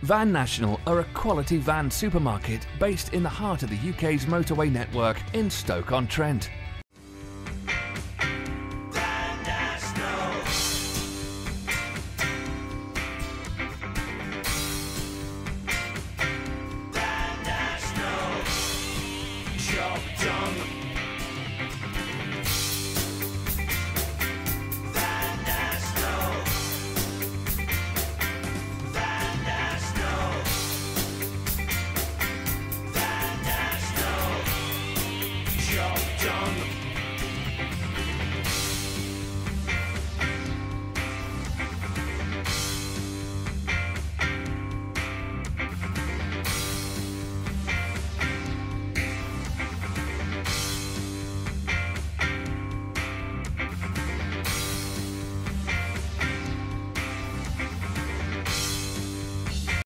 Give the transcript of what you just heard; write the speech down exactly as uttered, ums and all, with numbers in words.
Van National are a quality van supermarket based in the heart of the U K's motorway network in Stoke-on-Trent.